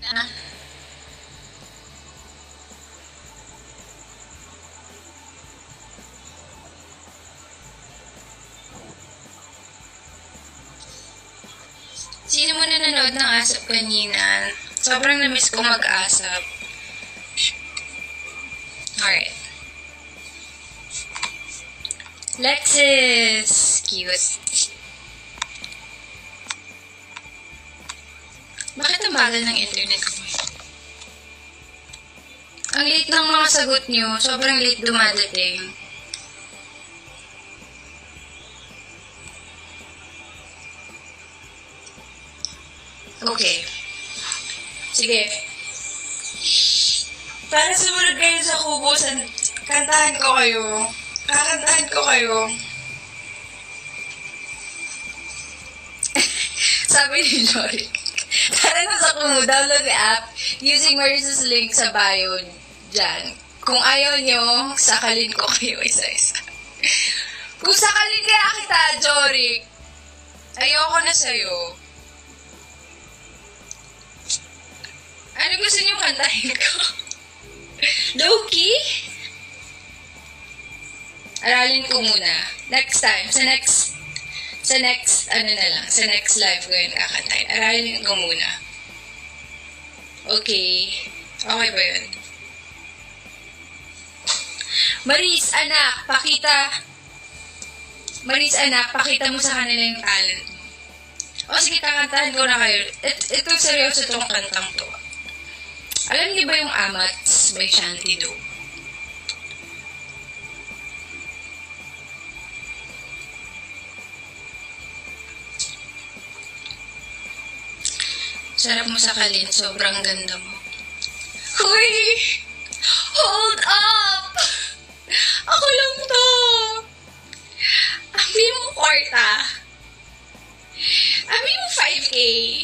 Ah, sino mo na nanood ng asap kanina? Sobrang namiss ko mag-asap. Alright. Lexis! Cute. Bakit ang bagal ng internet ko? Ang late ng mga sagot nyo. Sobrang late dumadating. Okay. Sige. Para sumunod kayo sa kubusan, kantahan ko kayo. Kakantahan ko kayo. Sabi ni Jory. Tara na sa Kumu, download the app using Marissa's link sa bio dyan. Kung ayaw nyo, sakalin ko kayo isa-isa. Kung sakalin kaya kita, Jory, ayoko na sa'yo. Ano gusto nyo kantahin ko? Low-key? Aralin ko muna. Next time, sa next live ko yun kakantahin. Aralin ko muna. Okay. Okay ba yun? Maris, anak, pakita mo sa kanila yung talent mo. O sige, kakantahin ko na kayo. Ito seryoso itong kantang to. Alam niyo ba yung Amats by Shanty Do? Sarap mo sakalin, sobrang ganda mo. Uy! Hold up! Ako lang to! Ambi mo kwarta. Ambi mo 5K.